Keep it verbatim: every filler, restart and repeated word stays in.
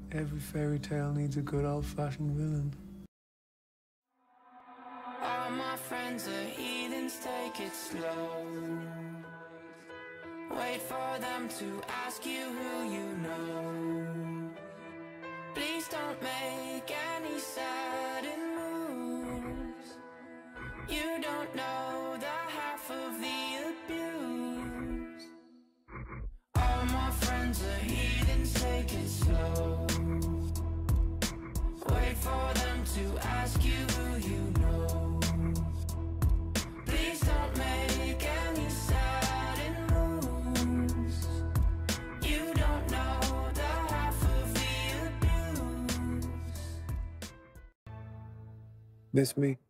Every fairy tale needs a good old-fashioned villain. All my friends are heathens, take it slow. Wait for them to ask you who you know. Please don't make any sudden moves. You don't know the half of the abuse. All my friends are heathens, take it slow. Wait for them to ask you who you know. Please don't make any sudden moves. You don't know the half of the abuse. Miss me?